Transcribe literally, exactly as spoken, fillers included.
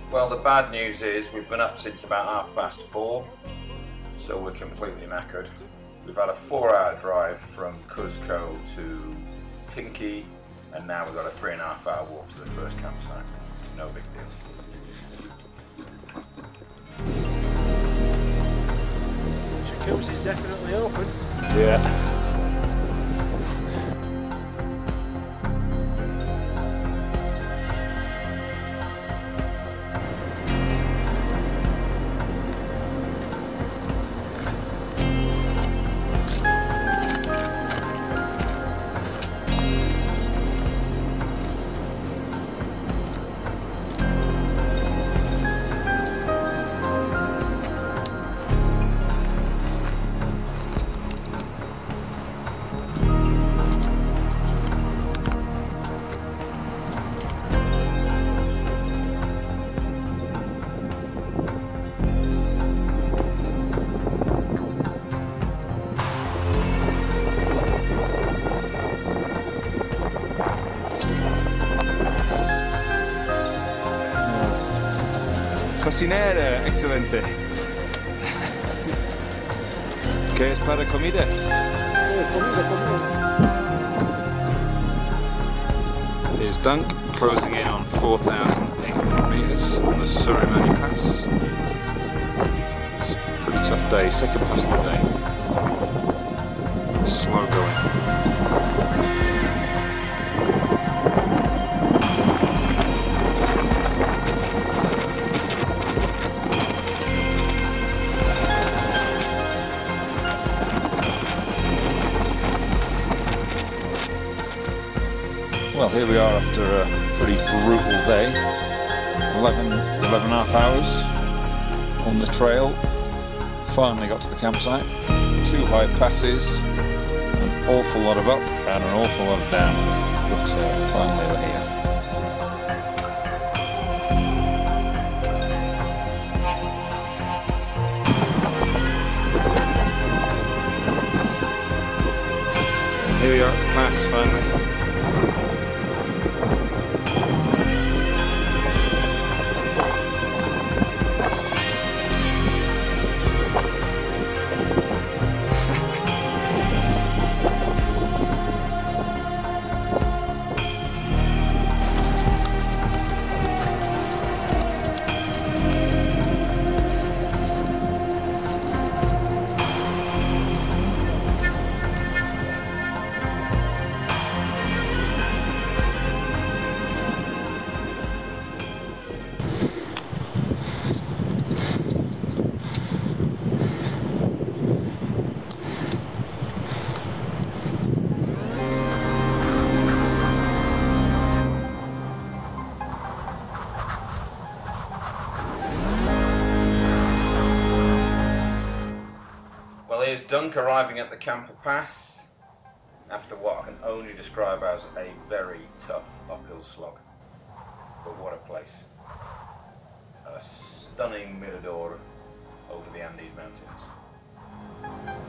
Well, the bad news is we've been up since about half past four, so we're completely knackered. We've had a four hour drive from Cuzco to Tinky, and now we've got a three and a half hour walk to the first campsite. No big deal. Jacuzzi's definitely open. Yeah. Cocinera, excelente. ¿Qué es para comida? Eh, comida, comida. Here's Dunk closing in on four thousand eight hundred metres on the Surimani Pass. It's a pretty tough day, second pass of the day. Slow going. Well, here we are after a pretty brutal day. eleven, eleven and a half hours on the trail. Finally got to the campsite. Two high passes, an awful lot of up and an awful lot of down. But uh, finally we're here. And here we are at the pass finally. Here's Dunk arriving at the Camper Pass after what I can only describe as a very tough uphill slog. But what a place. A stunning mirador over the Andes Mountains.